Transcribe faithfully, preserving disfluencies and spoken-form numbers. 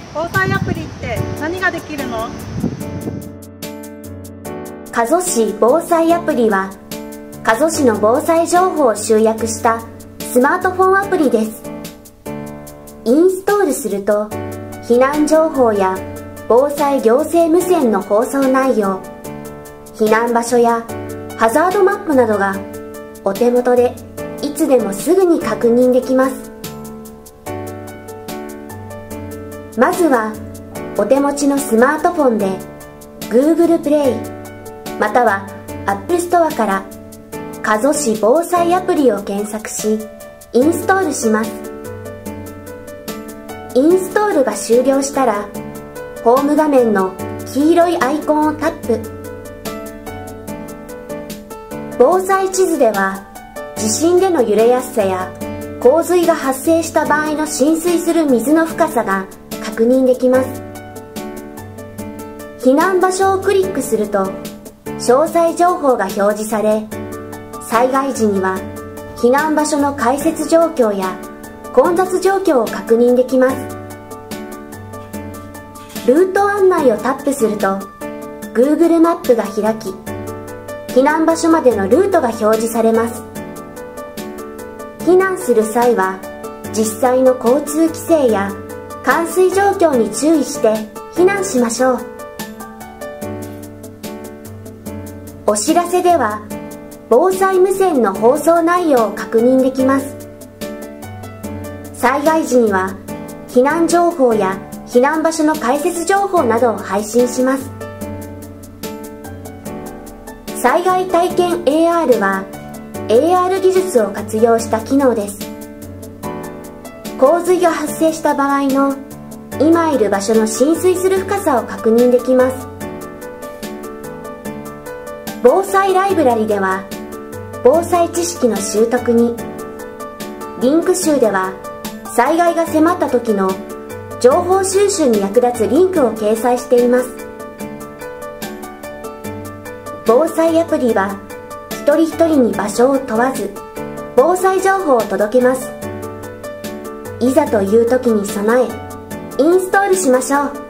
防災アプリって何ができるの？ 加須市防災アプリは、加須市の防災情報を集約したスマートフォンアプリです。インストールすると、避難情報や防災行政無線の放送内容、避難場所やハザードマップなどがお手元でいつでもすぐに確認できます。まずはお手持ちのスマートフォンで Google プレイまたは App Store から加須市防災アプリを検索しインストールします。インストールが終了したらホーム画面の黄色いアイコンをタップ。防災地図では地震での揺れやすさや洪水が発生した場合の浸水する水の深さが確認できます。避難場所をクリックすると詳細情報が表示され、災害時には避難場所の開設状況や混雑状況を確認できます。ルート案内をタップすると Google マップが開き、避難場所までのルートが表示されます。避難する際は実際の交通規制や冠水状況に注意して避難しましょう。お知らせでは防災無線の放送内容を確認できます。災害時には避難情報や避難場所の開設情報などを配信します。災害体験 エーアール は エーアール 技術を活用した機能です。洪水が発生した場合の今いる場所の浸水する深さを確認できます。防災ライブラリでは防災知識の習得に、リンク集では災害が迫った時の情報収集に役立つリンクを掲載しています。防災アプリは一人一人に場所を問わず防災情報を届けます。いざという時に備えインストールしましょう。